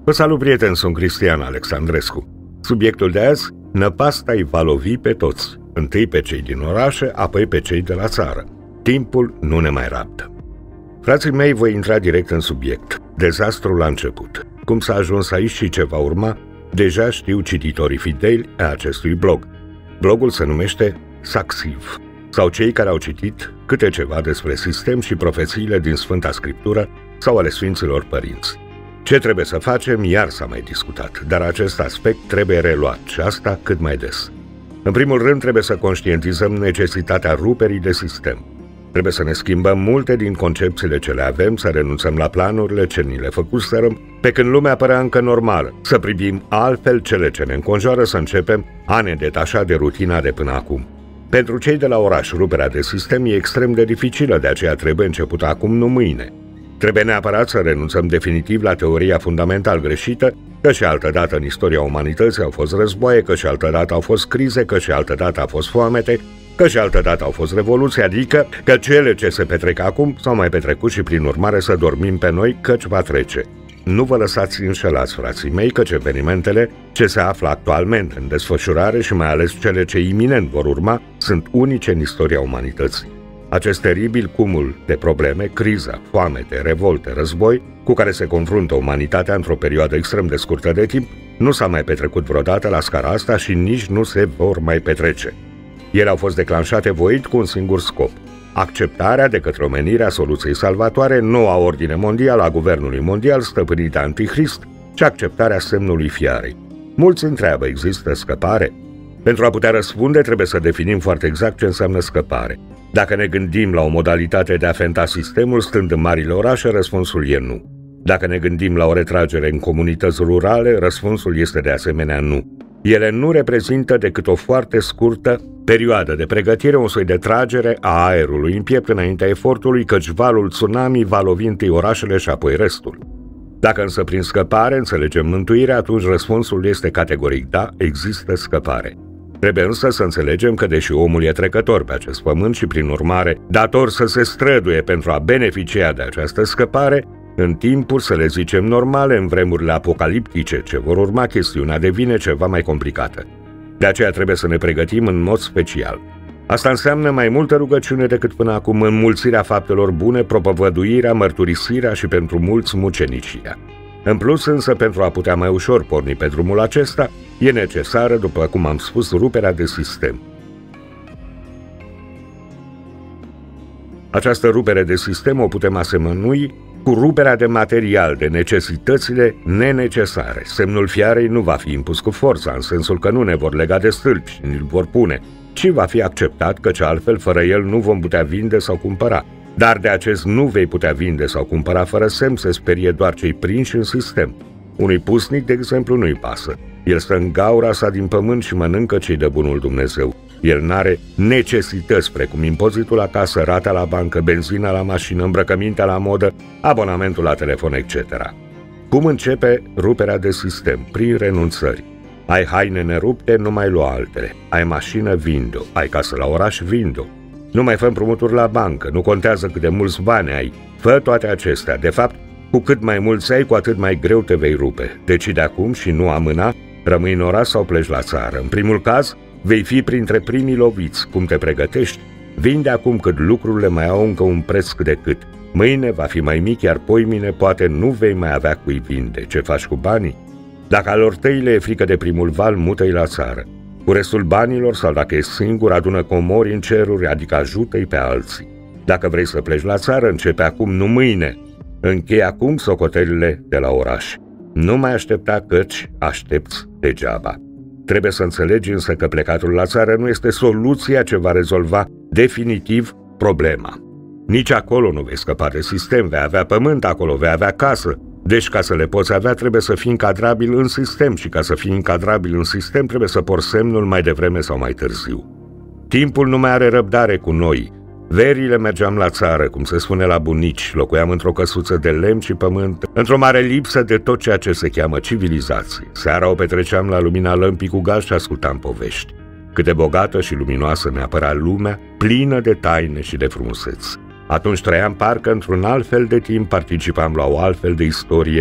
Vă salut, prieteni, sunt Cristian Alexandrescu. Subiectul de azi, năpasta îi va lovi pe toți, întâi pe cei din orașe, apoi pe cei de la țară. Timpul nu ne mai rabdă. Frații mei, voi intra direct în subiect. Dezastrul a început. Cum s-a ajuns aici și ce va urma, deja știu cititorii fideli a acestui blog. Blogul se numește Saxiv, sau cei care au citit câte ceva despre sistem și profețiile din Sfânta Scriptură sau ale Sfinților Părinți. Ce trebuie să facem, iar s-a mai discutat, dar acest aspect trebuie reluat și asta cât mai des. În primul rând, trebuie să conștientizăm necesitatea ruperii de sistem. Trebuie să ne schimbăm multe din concepțiile ce le avem, să renunțăm la planurile ce ni le făcuserăm, pe când lumea părea încă normală, să privim altfel cele ce ne înconjoară, să începem a ne detașa de rutina de până acum. Pentru cei de la oraș, ruperea de sistem e extrem de dificilă, de aceea trebuie începută acum, nu mâine. Trebuie neapărat să renunțăm definitiv la teoria fundamental greșită, că și altădată în istoria umanității au fost războaie, că și altădată au fost crize, că și altădată a fost foamete, că și altădată au fost revoluții, adică că cele ce se petrec acum s-au mai petrecut și prin urmare să dormim pe noi, căci va trece. Nu vă lăsați înșelați, frații mei, căci evenimentele ce se află actualmente în desfășurare și mai ales cele ce iminent vor urma sunt unice în istoria umanității. Acest teribil cumul de probleme, criza, foamete, revolte, război, cu care se confruntă umanitatea într-o perioadă extrem de scurtă de timp, nu s-a mai petrecut vreodată la scara asta și nici nu se vor mai petrece. Ele au fost declanșate voit cu un singur scop: acceptarea de către omenire a soluției salvatoare, noua ordine mondială a guvernului mondial stăpânit de Antichrist și acceptarea semnului fiarei. Mulți întreabă, există scăpare? Pentru a putea răspunde, trebuie să definim foarte exact ce înseamnă scăpare. Dacă ne gândim la o modalitate de a fenta sistemul stând în marile orașe, răspunsul e nu. Dacă ne gândim la o retragere în comunități rurale, răspunsul este de asemenea nu. Ele nu reprezintă decât o foarte scurtă perioadă de pregătire, un soi de tragere a aerului în piept înaintea efortului, căci valul tsunami va lovi întâi orașele și apoi restul. Dacă însă prin scăpare înțelegem mântuirea, atunci răspunsul este categoric da, există scăpare. Trebuie însă să înțelegem că deși omul e trecător pe acest pământ și prin urmare dator să se străduie pentru a beneficia de această scăpare, în timpuri, să le zicem normale, în vremurile apocaliptice ce vor urma, chestiunea devine ceva mai complicată. De aceea trebuie să ne pregătim în mod special. Asta înseamnă mai multă rugăciune decât până acum, înmulțirea faptelor bune, propovăduirea, mărturisirea și pentru mulți mucenicia. În plus însă, pentru a putea mai ușor porni pe drumul acesta, e necesară, după cum am spus, ruperea de sistem. Această rupere de sistem o putem asemănui cu ruperea de material, de necesitățile nenecesare. Semnul fiarei nu va fi impus cu forța, în sensul că nu ne vor lega de stâlpi și ni-l vor pune, ci va fi acceptat, căci altfel fără el nu vom putea vinde sau cumpăra. Dar de acest nu vei putea vinde sau cumpăra fără semn se sperie doar cei prinși în sistem. Unui pusnic, de exemplu, nu-i pasă. El stă în gaura sa din pământ și mănâncă ce-i dă bunul Dumnezeu. El n-are necesități precum impozitul la casă, rata la bancă, benzina la mașină, îmbrăcămintea la modă, abonamentul la telefon, etc. Cum începe ruperea de sistem? Prin renunțări. Ai haine nerupte, nu mai lua altele. Ai mașină, vind-o. Ai casă la oraș, vind-o. Nu mai fă împrumuturi la bancă, nu contează cât de mulți bani ai. Fă toate acestea. De fapt, cu cât mai mulți ai, cu atât mai greu te vei rupe. Decide acum și nu amâna, rămâi în oraș sau pleci la țară. În primul caz, vei fi printre primii loviți. Cum te pregătești? Vinde acum cât lucrurile mai au încă un preț cât de cât. Mâine va fi mai mic, iar poimine poate nu vei mai avea cui vinde. Ce faci cu banii? Dacă alor tăi le e frică de primul val, mută-i la țară. Cu restul banilor sau dacă ești singur, adună comori în ceruri, adică ajută-i pe alții. Dacă vrei să pleci la țară, începe acum, nu mâine. Închei acum socotelile de la oraș. Nu mai aștepta, căci aștepți degeaba. Trebuie să înțelegi însă că plecatul la țară nu este soluția ce va rezolva definitiv problema. Nici acolo nu vei scăpa de sistem, vei avea pământ acolo, vei avea casă. Deci ca să le poți avea trebuie să fii încadrabil în sistem și ca să fii încadrabil în sistem trebuie să porți semnul mai devreme sau mai târziu. Timpul nu mai are răbdare cu noi. Verile mergeam la țară, cum se spune la bunici, locuiam într-o căsuță de lemn și pământ, într-o mare lipsă de tot ceea ce se cheamă civilizație. Seara o petreceam la lumina lămpii cu gaz și ascultam povești. Cât de bogată și luminoasă ne apărea lumea, plină de taine și de frumuseți. Atunci trăiam parcă într-un alt fel de timp, participam la o altfel de istorie,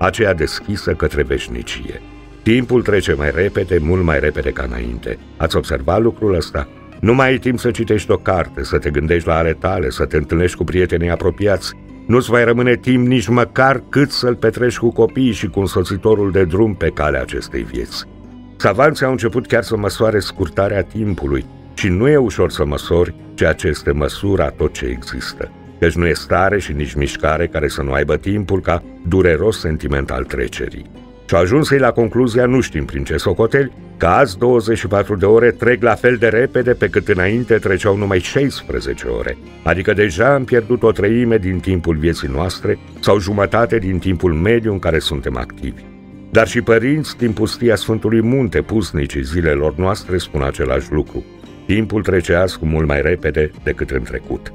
aceea deschisă către veșnicie. Timpul trece mai repede, mult mai repede ca înainte. Ați observat lucrul ăsta? Nu mai ai timp să citești o carte, să te gândești la ale tale, să te întâlnești cu prietenii apropiați. Nu-ți mai rămâne timp nici măcar cât să-l petrești cu copiii și cu însoțitorul de drum pe calea acestei vieți. Savanții au început chiar să măsoare scurtarea timpului și nu e ușor să măsori ceea ce este măsura tot ce există. Căci nu e stare și nici mișcare care să nu aibă timpul ca dureros sentiment al trecerii. Și-au ajuns ei la concluzia, nu știm prin ce socoteli, că azi 24 de ore trec la fel de repede pe cât înainte treceau numai 16 ore, adică deja am pierdut o treime din timpul vieții noastre sau jumătate din timpul mediu în care suntem activi. Dar și părinți din pustia Sfântului Munte, pusnicii zilelor noastre, spun același lucru. Timpul trece azi cu mult mai repede decât în trecut.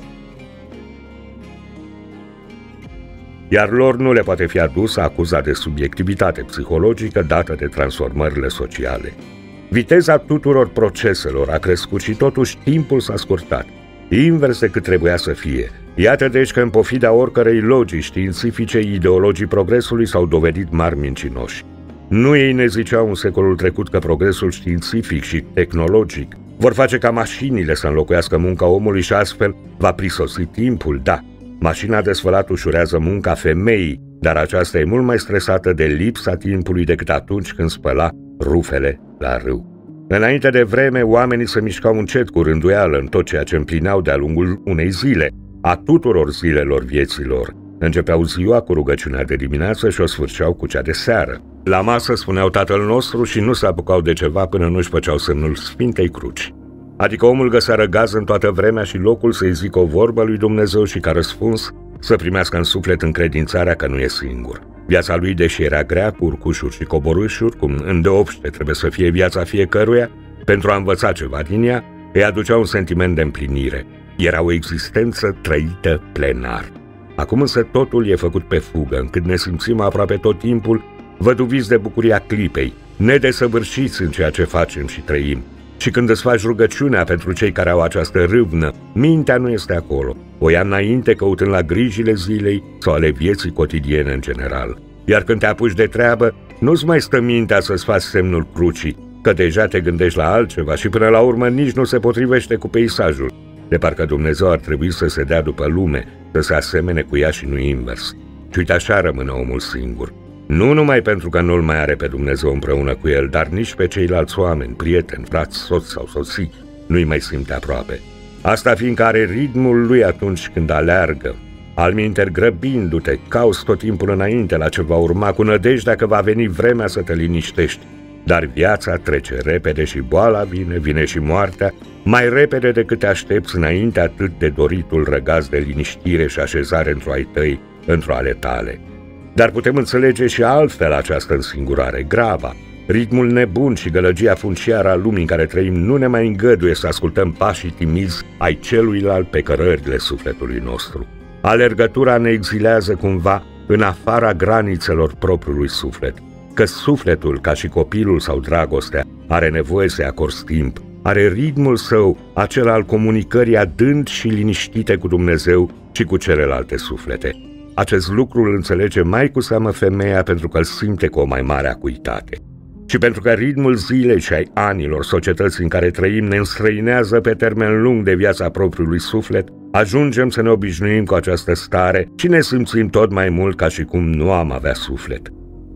Iar lor nu le poate fi adusă acuza de subiectivitate psihologică dată de transformările sociale. Viteza tuturor proceselor a crescut și totuși timpul s-a scurtat, invers decât trebuia să fie. Iată deci că în pofida oricărei logii științifice, ideologii progresului s-au dovedit mari mincinoși. Nu ei ne ziceau în secolul trecut că progresul științific și tehnologic vor face ca mașinile să înlocuiască munca omului și astfel va prisosi timpul, da. Mașina de spălat ușurează munca femeii, dar aceasta e mult mai stresată de lipsa timpului decât atunci când spăla rufele la râu. Înainte de vreme, oamenii se mișcau încet cu rânduială în tot ceea ce împlineau de-a lungul unei zile, a tuturor zilelor vieților. Începeau ziua cu rugăciunea de dimineață și o sfârșeau cu cea de seară. La masă spuneau Tatăl nostru și nu se apucau de ceva până nu-și făceau semnul Sfintei Cruci. Adică omul găsea răgaz în toată vremea și locul să-i zică o vorbă lui Dumnezeu și ca răspuns să primească în suflet încredințarea că nu e singur. Viața lui, deși era grea, cu urcușuri și coborâșuri, cum îndeopște trebuie să fie viața fiecăruia, pentru a învăța ceva din ea, îi aducea un sentiment de împlinire. Era o existență trăită plenar. Acum însă totul e făcut pe fugă, încât ne simțim aproape tot timpul văduviți de bucuria clipei, nedesăvârșiți în ceea ce facem și trăim. Și când îți faci rugăciunea pentru cei care au această râvnă, mintea nu este acolo. O ia înainte căutând la grijile zilei sau ale vieții cotidiene în general. Iar când te apuci de treabă, nu-ți mai stă mintea să-ți faci semnul crucii, că deja te gândești la altceva și până la urmă nici nu se potrivește cu peisajul. De parcă Dumnezeu ar trebui să se dea după lume, să se asemene cu ea și nu invers. Și uite așa rămâne omul singur. Nu numai pentru că nu-L mai are pe Dumnezeu împreună cu el, dar nici pe ceilalți oameni, prieteni, frați, soți sau soții, nu-i mai simte aproape. Asta fiindcă are ritmul lui atunci când aleargă. Alminteri, grăbindu-te, cauți tot timpul înainte la ce va urma, cu nădejdea că va veni vremea să te liniștești. Dar viața trece repede și boala vine și moartea, mai repede decât te aștepți înainte atât de doritul răgaz de liniștire și așezare într-o ai tăi, într-o ale tale. Dar putem înțelege și altfel această însingurare, grava. Ritmul nebun și gălăgia funciară a lumii în care trăim nu ne mai îngăduie să ascultăm pașii timizi ai celuilalt pe cărările sufletului nostru. Alergătura ne exilează cumva în afara granițelor propriului suflet, că sufletul, ca și copilul sau dragostea, are nevoie să-i acorzi timp, are ritmul său, acela al comunicării adânc și liniștite cu Dumnezeu și cu celelalte suflete. Acest lucru îl înțelege mai cu seamă femeia pentru că îl simte cu o mai mare acuitate. Și pentru că ritmul zilei și ai anilor societății în care trăim ne înstrăinează pe termen lung de viața propriului suflet, ajungem să ne obișnuim cu această stare și ne simțim tot mai mult ca și cum nu am avea suflet.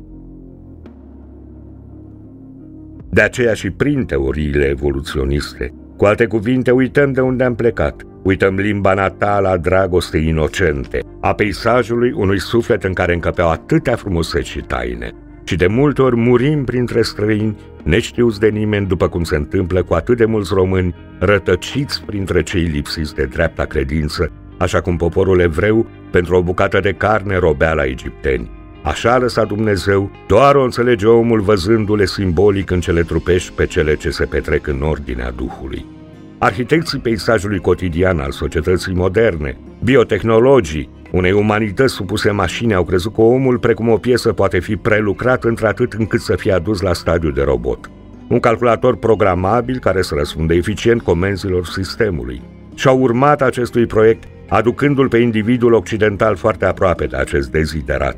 De aceea și prin teoriile evoluționiste, cu alte cuvinte, uităm de unde am plecat, uităm limba natală a dragostei inocente, a peisajului unui suflet în care încăpeau atâtea frumuseți și taine. Și de multe ori murim printre străini, neștiuți de nimeni, după cum se întâmplă cu atât de mulți români, rătăciți printre cei lipsiți de dreapta credință, așa cum poporul evreu, pentru o bucată de carne, robea la egipteni. Așa a lăsat Dumnezeu, doar o înțelege omul văzându-le simbolic în cele trupești pe cele ce se petrec în ordinea Duhului. Arhitecții peisajului cotidian al societății moderne, biotehnologii, unei umanități supuse mașini au crezut că omul, precum o piesă, poate fi prelucrat într-atât încât să fie adus la stadiu de robot. Un calculator programabil care să răspundă eficient comenzilor sistemului. Și-au urmat acestui proiect, aducându-l pe individul occidental foarte aproape de acest deziderat.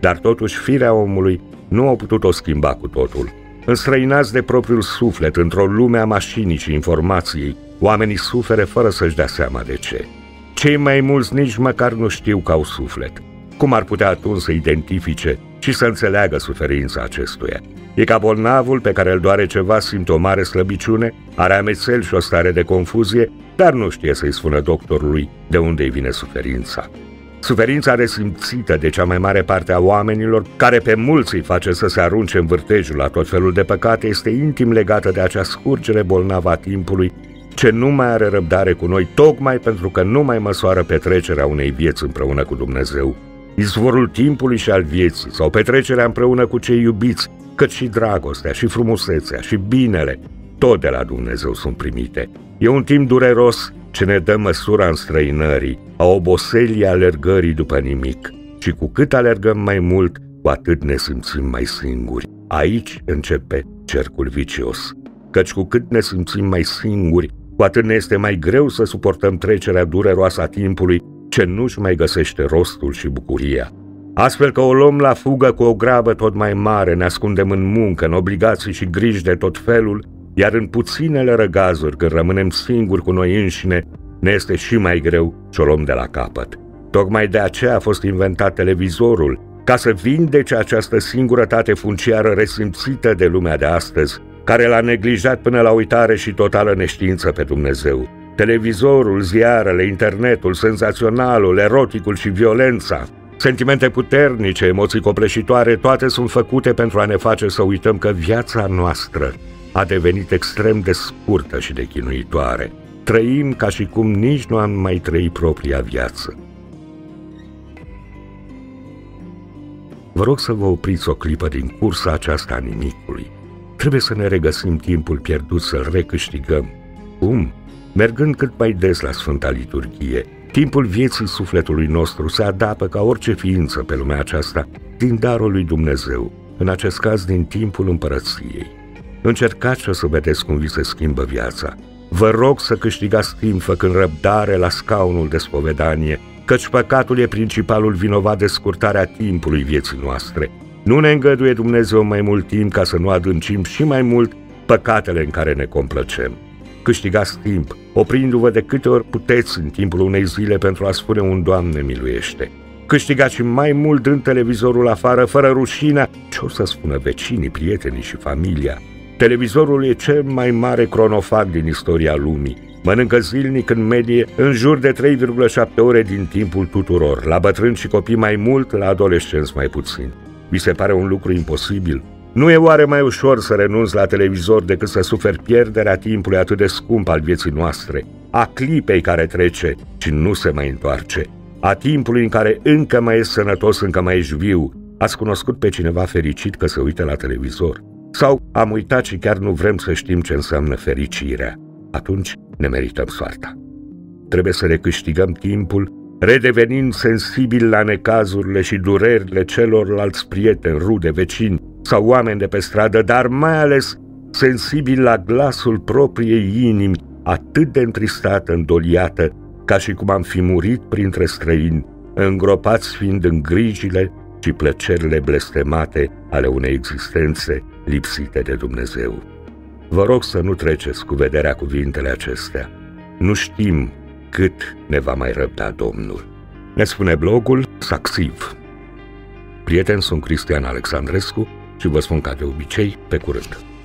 dar totuși firea omului nu au putut-o schimba cu totul. Înstrăinați de propriul suflet într-o lume a mașinii și informației, oamenii suferă fără să-și dea seama de ce. Cei mai mulți nici măcar nu știu că au suflet. Cum ar putea atunci să identifice și să înțeleagă suferința acestuia? E ca bolnavul pe care îl doare ceva, simte o mare slăbiciune, are amețeli și o stare de confuzie, dar nu știe să-i spună doctorului de unde îi vine suferința. Suferința resimțită de cea mai mare parte a oamenilor, care pe mulți îi face să se arunce în vârtejul la tot felul de păcate, este intim legată de acea scurgere bolnavă a timpului, ce nu mai are răbdare cu noi, tocmai pentru că nu mai măsoară petrecerea unei vieți împreună cu Dumnezeu. Izvorul timpului și al vieții, sau petrecerea împreună cu cei iubiți, cât și dragostea, și frumusețea, și binele, tot de la Dumnezeu sunt primite. E un timp dureros ce ne dă măsura înstrăinării, a oboselii alergării după nimic. Și cu cât alergăm mai mult, cu atât ne simțim mai singuri. Aici începe cercul vicios. Căci cu cât ne simțim mai singuri, cu atât ne este mai greu să suportăm trecerea dureroasă a timpului, ce nu-și mai găsește rostul și bucuria. Astfel că o luăm la fugă cu o grabă tot mai mare, ne ascundem în muncă, în obligații și griji de tot felul, iar în puținele răgazuri, când rămânem singuri cu noi înșine, ne este și mai greu și o luăm de la capăt. Tocmai de aceea a fost inventat televizorul, ca să vindece această singurătate funciară resimțită de lumea de astăzi, care l-a neglijat până la uitare și totală neștiință pe Dumnezeu. Televizorul, ziarele, internetul, senzaționalul, eroticul și violența, sentimente puternice, emoții copleșitoare, toate sunt făcute pentru a ne face să uităm că viața noastră a devenit extrem de scurtă și de chinuitoare. Trăim ca și cum nici nu am mai trăit propria viață. Vă rog să vă opriți o clipă din cursa aceasta a nimicului. Trebuie să ne regăsim timpul pierdut, să-l recâștigăm. Cum? Mergând cât mai des la Sfânta Liturghie. Timpul vieții sufletului nostru se adapă ca orice ființă pe lumea aceasta din darul lui Dumnezeu, în acest caz din timpul împărăției. Încercați să vedeți cum vi se schimbă viața. Vă rog să câștigați timp făcând răbdare la scaunul de spovedanie, căci păcatul e principalul vinovat de scurtarea timpului vieții noastre. Nu ne îngăduie Dumnezeu mai mult timp ca să nu adâncim și mai mult păcatele în care ne complăcem. Câștigați timp, oprindu-vă de câte ori puteți în timpul unei zile pentru a spune un Doamne miluiește. Câștigați și mai mult dând televizorul afară, fără rușinea ce o să spună vecinii, prietenii și familia. Televizorul e cel mai mare cronofag din istoria lumii. Mănâncă zilnic în medie în jur de 3,7 ore din timpul tuturor, la bătrâni și copii mai mult, la adolescenți mai puțin. Vi se pare un lucru imposibil? Nu e oare mai ușor să renunți la televizor decât să suferi pierderea timpului atât de scump al vieții noastre, a clipei care trece și nu se mai întoarce, a timpului în care încă mai ești sănătos, încă mai ești viu? Ați cunoscut pe cineva fericit că se uită la televizor? Sau am uitat și chiar nu vrem să știm ce înseamnă fericirea? Atunci ne merităm soarta. Trebuie să recâștigăm timpul, redevenind sensibili la necazurile și durerile celorlalți prieteni, rude, vecini sau oameni de pe stradă, dar mai ales sensibili la glasul propriei inimi, atât de întristată, îndoliată, ca și cum am fi murit printre străini, îngropați fiind în grijile și plăcerile blestemate ale unei existențe lipsite de Dumnezeu. Vă rog să nu treceți cu vederea cuvintele acestea. Nu știm cât ne va mai răbda Domnul. Ne spune blogul Saxiv. Prieteni, sunt Cristian Alexandrescu și vă spun ca de obicei, pe curând.